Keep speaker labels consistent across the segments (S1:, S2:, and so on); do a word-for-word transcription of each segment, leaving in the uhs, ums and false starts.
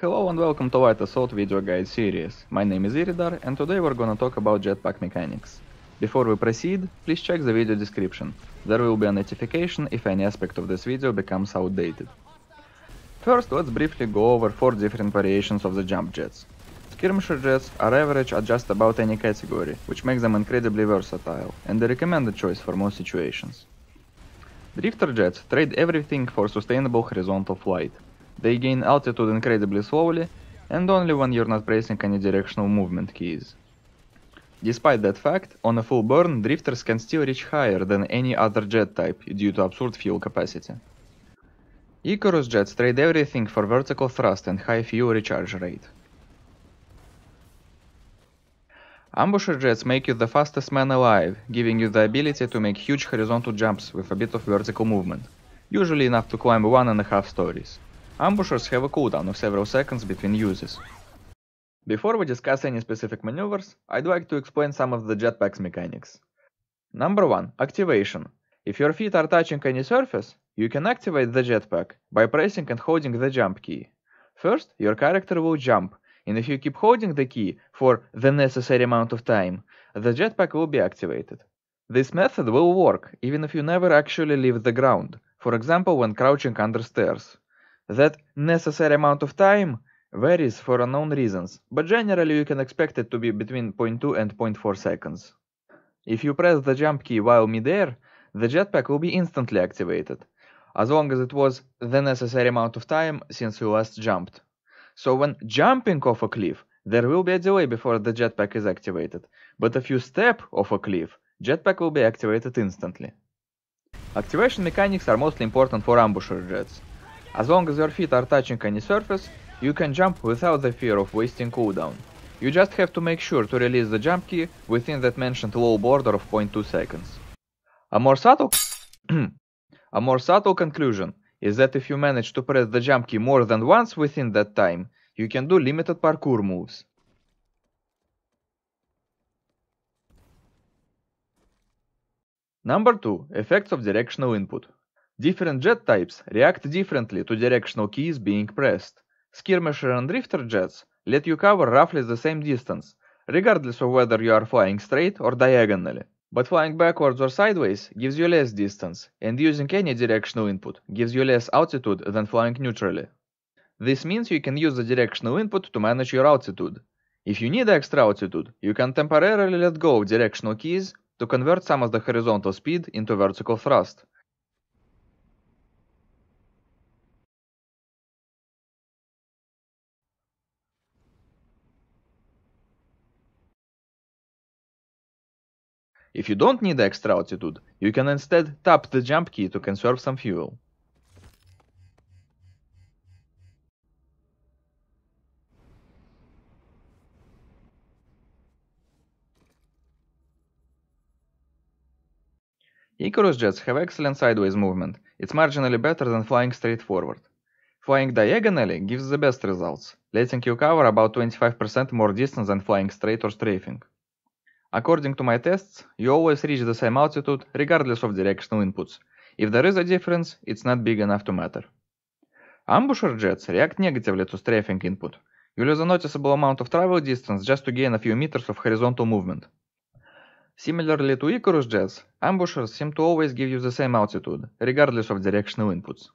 S1: Hello and welcome to Light Assault video guide series. My name is Iridar and today we're gonna talk about jetpack mechanics. Before we proceed, please check the video description. There will be a notification if any aspect of this video becomes outdated. First, let's briefly go over four different variations of the jump jets. Skirmisher jets are average at just about any category, which makes them incredibly versatile, and the recommended choice for most situations. Drifter jets trade everything for sustainable horizontal flight. They gain altitude incredibly slowly, and only when you're not pressing any directional movement keys. Despite that fact, on a full burn, drifters can still reach higher than any other jet type due to absurd fuel capacity. Icarus jets trade everything for vertical thrust and high fuel recharge rate. Ambusher jets make you the fastest man alive, giving you the ability to make huge horizontal jumps with a bit of vertical movement, usually enough to climb one and a half stories. Ambushers have a cooldown of several seconds between uses. Before we discuss any specific maneuvers, I'd like to explain some of the jetpack's mechanics. Number one. Activation. If your feet are touching any surface, you can activate the jetpack by pressing and holding the jump key. First, your character will jump, and if you keep holding the key for the necessary amount of time, the jetpack will be activated. This method will work even if you never actually leave the ground, for example when crouching under stairs. That necessary amount of time varies for unknown reasons, but generally you can expect it to be between zero point two and zero point four seconds. If you press the jump key while mid-air, the jetpack will be instantly activated, as long as it was the necessary amount of time since you last jumped. So when jumping off a cliff, there will be a delay before the jetpack is activated, but if you step off a cliff, jetpack will be activated instantly. Activation mechanics are mostly important for ambusher jets. As long as your feet are touching any surface, you can jump without the fear of wasting cooldown. You just have to make sure to release the jump key within that mentioned low border of zero point two seconds. A more subtle a more subtle conclusion is that if you manage to press the jump key more than once within that time, you can do limited parkour moves. Number two. Effects of directional input. Different jet types react differently to directional keys being pressed. Skirmisher and drifter jets let you cover roughly the same distance, regardless of whether you are flying straight or diagonally. But flying backwards or sideways gives you less distance, and using any directional input gives you less altitude than flying neutrally. This means you can use the directional input to manage your altitude. If you need extra altitude, you can temporarily let go of directional keys to convert some of the horizontal speed into vertical thrust. If you don't need extra altitude, you can instead tap the jump key to conserve some fuel. Icarus jets have excellent sideways movement. It's marginally better than flying straight forward. Flying diagonally gives the best results, letting you cover about twenty-five percent more distance than flying straight or strafing. According to my tests, you always reach the same altitude regardless of directional inputs. If there is a difference, it's not big enough to matter. Ambusher jets react negatively to strafing input. You lose a noticeable amount of travel distance just to gain a few meters of horizontal movement. Similarly to Icarus jets, ambushers seem to always give you the same altitude, regardless of directional inputs.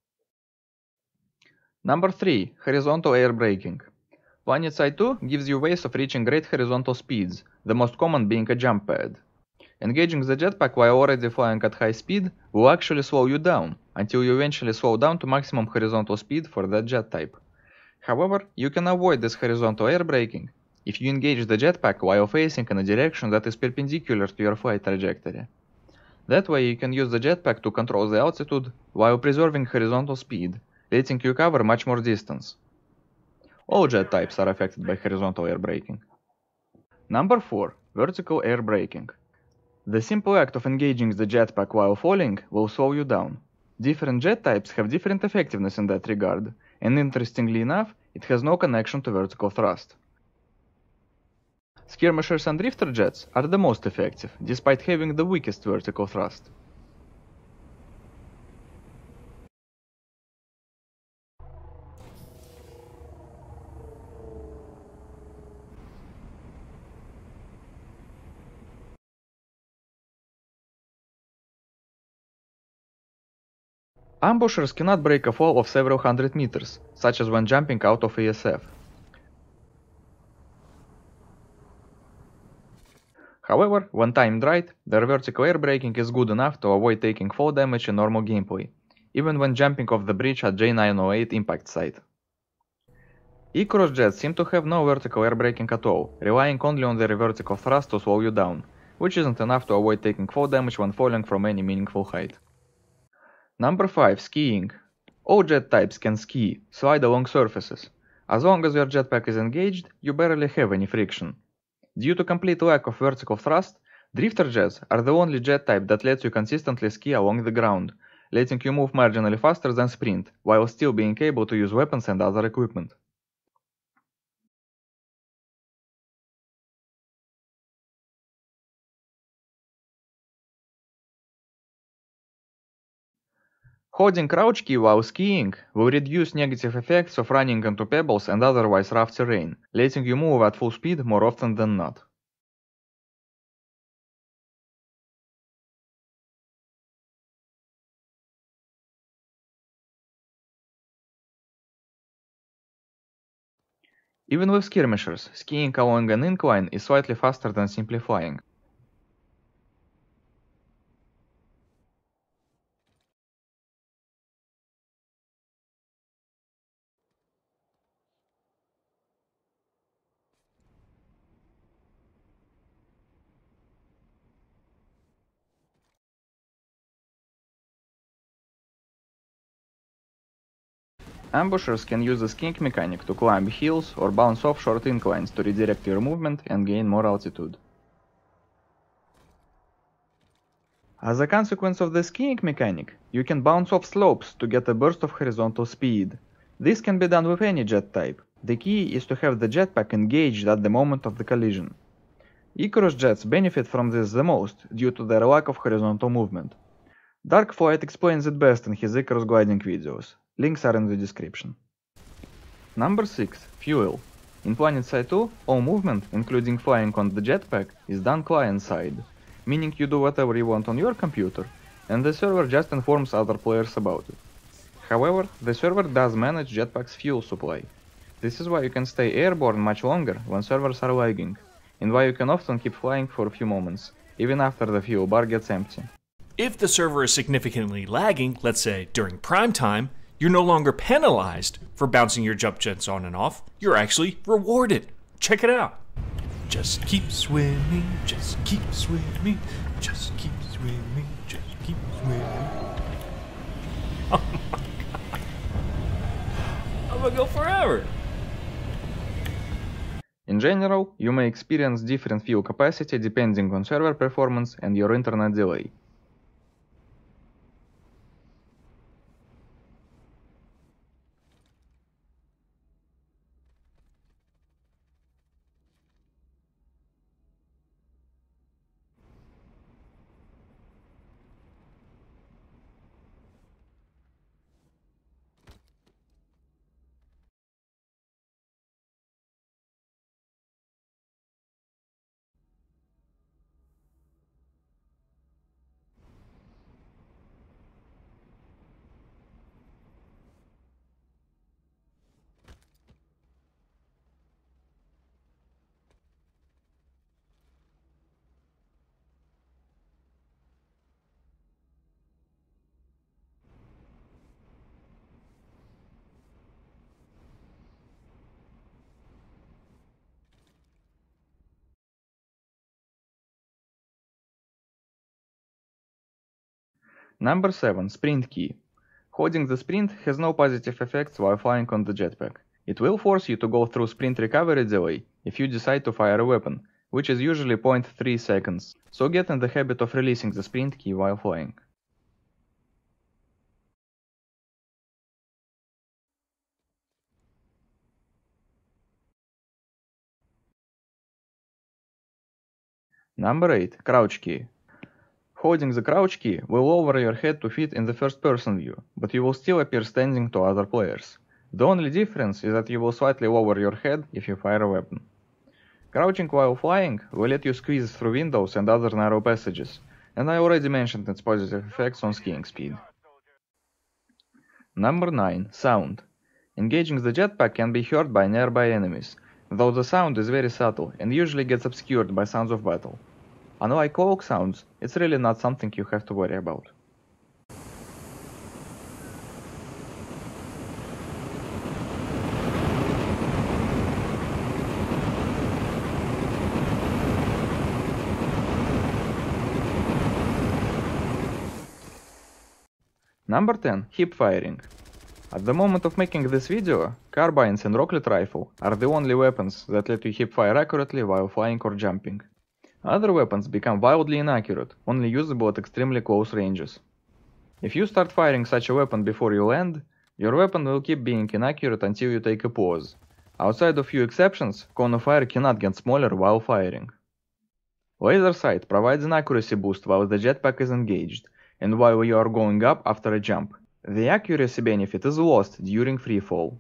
S1: Number three. Horizontal air braking. PlanetSide two gives you ways of reaching great horizontal speeds, the most common being a jump pad. Engaging the jetpack while already flying at high speed will actually slow you down, until you eventually slow down to maximum horizontal speed for that jet type. However, you can avoid this horizontal air braking if you engage the jetpack while facing in a direction that is perpendicular to your flight trajectory. That way you can use the jetpack to control the altitude while preserving horizontal speed, letting you cover much more distance. All jet types are affected by horizontal air braking. Number four. Vertical air braking. The simple act of engaging the jetpack while falling will slow you down. Different jet types have different effectiveness in that regard, and interestingly enough, it has no connection to vertical thrust. Skirmishers and drifter jets are the most effective, despite having the weakest vertical thrust. Ambushers cannot break a fall of several hundred meters, such as when jumping out of E S F. However, when timed right, their vertical air braking is good enough to avoid taking fall damage in normal gameplay, even when jumping off the bridge at J nine oh eight impact site. Icarus jets seem to have no vertical air braking at all, relying only on their vertical thrust to slow you down, which isn't enough to avoid taking fall damage when falling from any meaningful height. Number five. Skiing. All jet types can ski, slide along surfaces. As long as your jetpack is engaged, you barely have any friction. Due to complete lack of vertical thrust, drifter jets are the only jet type that lets you consistently ski along the ground, letting you move marginally faster than sprint, while still being able to use weapons and other equipment. Holding crouch key while skiing will reduce negative effects of running into pebbles and otherwise rough terrain, letting you move at full speed more often than not. Even with skirmishers, skiing along an incline is slightly faster than simply flying. Ambushers can use the skiing mechanic to climb hills or bounce off short inclines to redirect your movement and gain more altitude. As a consequence of the skiing mechanic, you can bounce off slopes to get a burst of horizontal speed. This can be done with any jet type. The key is to have the jetpack engaged at the moment of the collision. Icarus jets benefit from this the most due to their lack of horizontal movement. Darkflight explains it best in his Icarus gliding videos. Links are in the description. Number six. Fuel. In PlanetSide two, all movement, including flying on the jetpack, is done client-side, meaning you do whatever you want on your computer, and the server just informs other players about it. However, the server does manage jetpack's fuel supply. This is why you can stay airborne much longer when servers are lagging, and why you can often keep flying for a few moments, even after the fuel bar gets empty.
S2: If the server is significantly lagging, let's say during prime time, you're no longer penalized for bouncing your jump jets on and off, you're actually rewarded. Check it out. Just keep swimming, just keep swimming, just keep swimming, just keep swimming. Oh my god. I'm gonna go forever.
S1: In general, you may experience different fuel capacity depending on server performance and your internet delay. Number seven. Sprint key. Holding the sprint has no positive effects while flying on the jetpack. It will force you to go through sprint recovery delay if you decide to fire a weapon, which is usually zero point three seconds, so get in the habit of releasing the sprint key while flying. Number eight. Crouch key. Holding the crouch key will lower your head to fit in the first-person view, but you will still appear standing to other players. The only difference is that you will slightly lower your head if you fire a weapon. Crouching while flying will let you squeeze through windows and other narrow passages, and I already mentioned its positive effects on skiing speed. Number nine. Sound. Engaging the jetpack can be heard by nearby enemies, though the sound is very subtle and usually gets obscured by sounds of battle. Unlike cloak sounds, it's really not something you have to worry about. Number ten. Hip firing. At the moment of making this video, carbines and rocket rifle are the only weapons that let you hip fire accurately while flying or jumping. Other weapons become wildly inaccurate, only usable at extremely close ranges. If you start firing such a weapon before you land, your weapon will keep being inaccurate until you take a pause. Outside of few exceptions, cone of fire cannot get smaller while firing. Laser sight provides an accuracy boost while the jetpack is engaged, and while you are going up after a jump. The accuracy benefit is lost during free fall.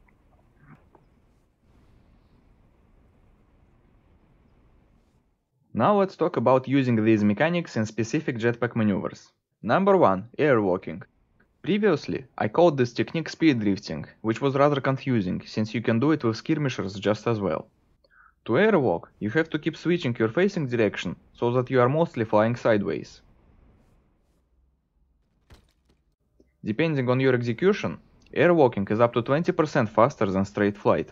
S1: Now let's talk about using these mechanics in specific jetpack maneuvers. Number one. Airwalking. Previously, I called this technique speed drifting, which was rather confusing, since you can do it with skirmishers just as well. To airwalk, you have to keep switching your facing direction, so that you are mostly flying sideways. Depending on your execution, airwalking is up to twenty percent faster than straight flight.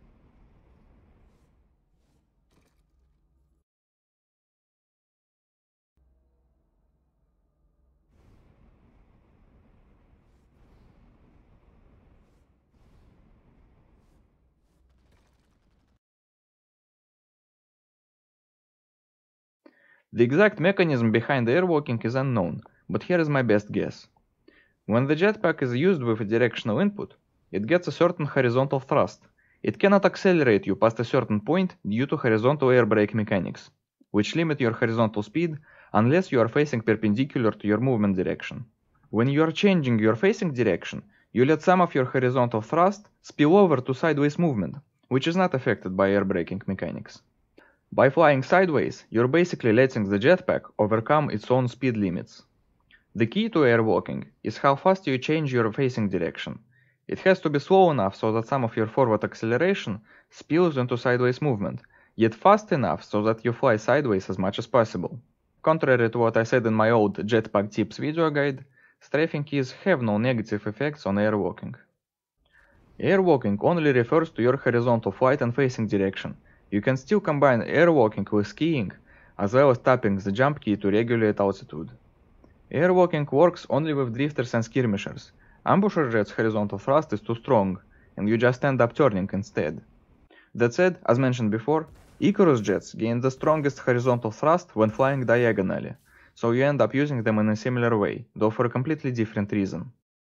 S1: The exact mechanism behind airwalking is unknown, but here is my best guess. When the jetpack is used with a directional input, it gets a certain horizontal thrust. It cannot accelerate you past a certain point due to horizontal air brake mechanics, which limit your horizontal speed unless you are facing perpendicular to your movement direction. When you are changing your facing direction, you let some of your horizontal thrust spill over to sideways movement, which is not affected by air braking mechanics. By flying sideways, you're basically letting the jetpack overcome its own speed limits. The key to airwalking is how fast you change your facing direction. It has to be slow enough so that some of your forward acceleration spills into sideways movement, yet fast enough so that you fly sideways as much as possible. Contrary to what I said in my old Jetpack Tips video guide, strafing keys have no negative effects on airwalking. Airwalking only refers to your horizontal flight and facing direction. You can still combine airwalking with skiing, as well as tapping the jump key to regulate altitude. Airwalking works only with drifters and skirmishers. Ambusher jets' horizontal thrust is too strong, and you just end up turning instead. That said, as mentioned before, Icarus jets gain the strongest horizontal thrust when flying diagonally, so you end up using them in a similar way, though for a completely different reason.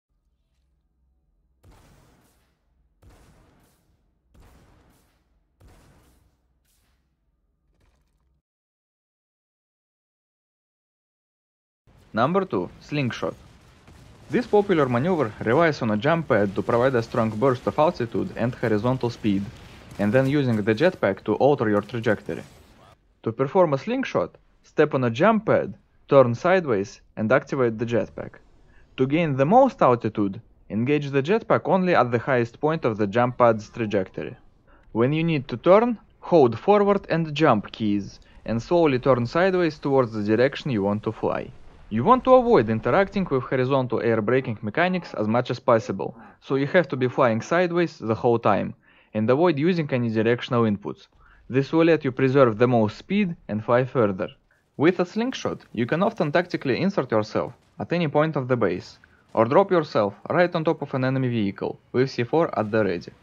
S1: Number two. Slingshot. This popular maneuver relies on a jump pad to provide a strong burst of altitude and horizontal speed, and then using the jetpack to alter your trajectory. To perform a slingshot, step on a jump pad, turn sideways, and activate the jetpack. To gain the most altitude, engage the jetpack only at the highest point of the jump pad's trajectory. When you need to turn, hold forward and jump keys, and slowly turn sideways towards the direction you want to fly. You want to avoid interacting with horizontal air braking mechanics as much as possible, so you have to be flying sideways the whole time, and avoid using any directional inputs. This will let you preserve the most speed and fly further. With a slingshot, you can often tactically insert yourself at any point of the base, or drop yourself right on top of an enemy vehicle with C four at the ready.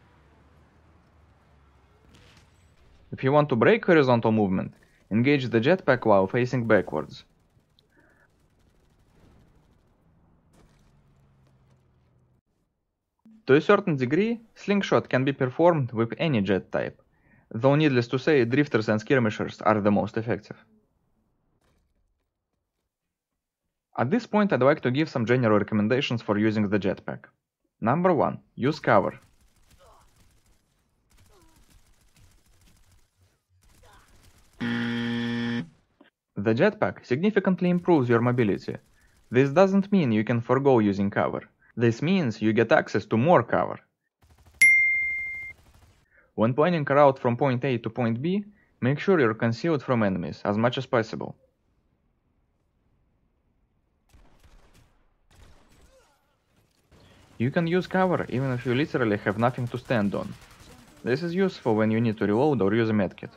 S1: If you want to break horizontal movement, engage the jetpack while facing backwards. To a certain degree, slingshot can be performed with any jet type, though needless to say, drifters and skirmishers are the most effective. At this point, I'd like to give some general recommendations for using the jetpack. Number one. Use cover. The jetpack significantly improves your mobility. This doesn't mean you can forgo using cover. This means you get access to more cover. When planning a route from point A to point B, make sure you're concealed from enemies as much as possible. You can use cover even if you literally have nothing to stand on. This is useful when you need to reload or use a medkit.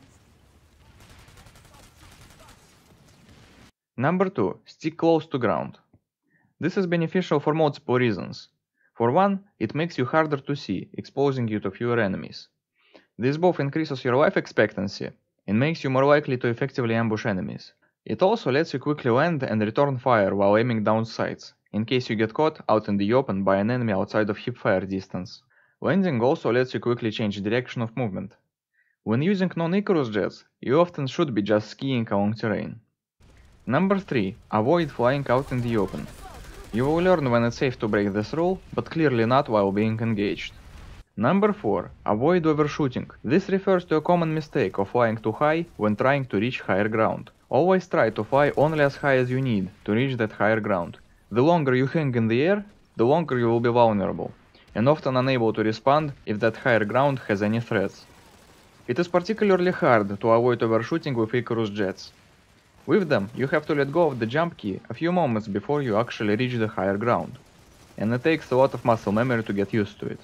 S1: Number two. Stick close to ground. This is beneficial for multiple reasons. For one, it makes you harder to see, exposing you to fewer enemies. This both increases your life expectancy and makes you more likely to effectively ambush enemies. It also lets you quickly land and return fire while aiming down sights, in case you get caught out in the open by an enemy outside of hipfire distance. Landing also lets you quickly change direction of movement. When using non-Icarus jets, you often should be just skiing along terrain. Number three. Avoid flying out in the open. You will learn when it's safe to break this rule, but clearly not while being engaged. Number four. Avoid overshooting. This refers to a common mistake of flying too high when trying to reach higher ground. Always try to fly only as high as you need to reach that higher ground. The longer you hang in the air, the longer you will be vulnerable, and often unable to respond if that higher ground has any threats. It is particularly hard to avoid overshooting with Icarus jets. With them, you have to let go of the jump key a few moments before you actually reach the higher ground, and it takes a lot of muscle memory to get used to it.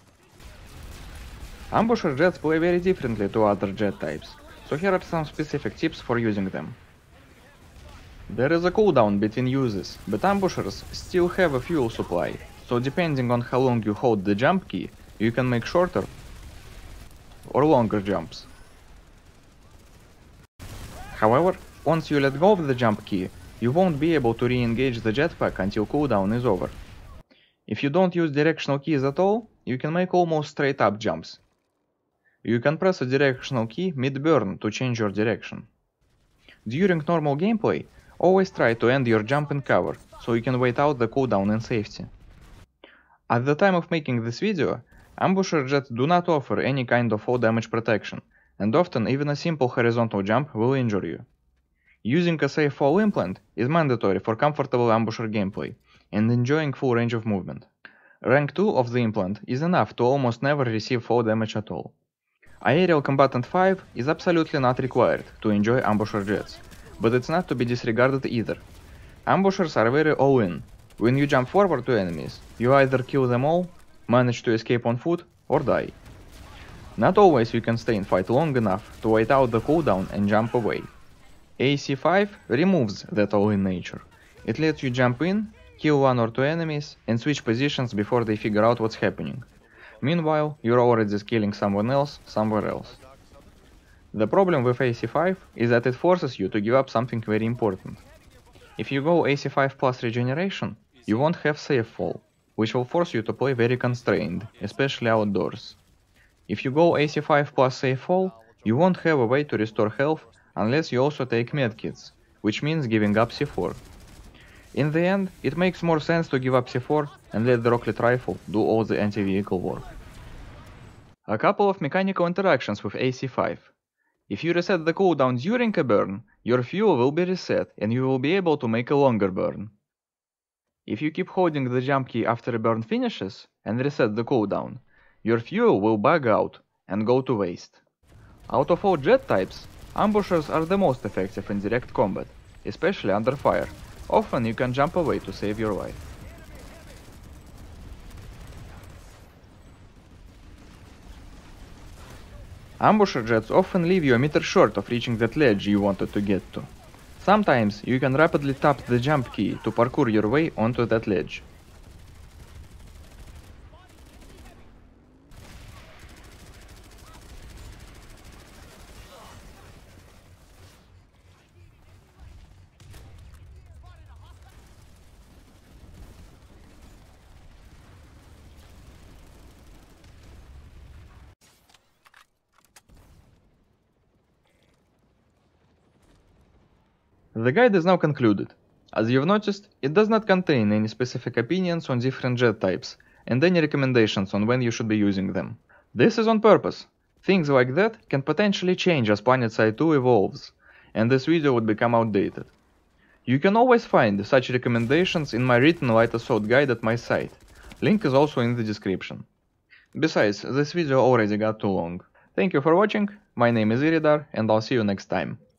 S1: Ambusher jets play very differently to other jet types, so here are some specific tips for using them. There is a cooldown between uses, but ambushers still have a fuel supply, so depending on how long you hold the jump key, you can make shorter or longer jumps. However, once you let go of the jump key, you won't be able to re-engage the jetpack until cooldown is over. If you don't use directional keys at all, you can make almost straight up jumps. You can press a directional key mid-burn to change your direction. During normal gameplay, always try to end your jump in cover, so you can wait out the cooldown in safety. At the time of making this video, ambusher jets do not offer any kind of fall damage protection, and often even a simple horizontal jump will injure you. Using a safe fall implant is mandatory for comfortable ambusher gameplay and enjoying full range of movement. Rank two of the implant is enough to almost never receive fall damage at all. Aerial Combatant five is absolutely not required to enjoy ambusher jets, but it's not to be disregarded either. Ambushers are very all-in. When you jump forward to enemies, you either kill them all, manage to escape on foot, or die. Not always you can stay in fight long enough to wait out the cooldown and jump away. A C five removes that all-in nature. It lets you jump in, kill one or two enemies, and switch positions before they figure out what's happening. Meanwhile, you're already killing someone else somewhere else. The problem with A C five is that it forces you to give up something very important. If you go A C five plus regeneration, you won't have safe fall, which will force you to play very constrained, especially outdoors. If you go A C five plus safe fall, you won't have a way to restore health unless you also take medkits, which means giving up C four. In the end, it makes more sense to give up C four and let the Rocklet Rifle do all the anti-vehicle work. A couple of mechanical interactions with A C five. If you reset the cooldown during a burn, your fuel will be reset and you will be able to make a longer burn. If you keep holding the jump key after a burn finishes and reset the cooldown, your fuel will bug out and go to waste. Out of all jet types, ambushers are the most effective in direct combat, especially under fire. Often you can jump away to save your life. Ambusher jets often leave you a meter short of reaching that ledge you wanted to get to. Sometimes you can rapidly tap the jump key to parkour your way onto that ledge. The guide is now concluded. As you've noticed, it does not contain any specific opinions on different jet types, and any recommendations on when you should be using them. This is on purpose. Things like that can potentially change as PlanetSide two evolves, and this video would become outdated. You can always find such recommendations in my written light assault guide at my site. Link is also in the description. Besides, this video already got too long. Thank you for watching, my name is Iridar, and I'll see you next time.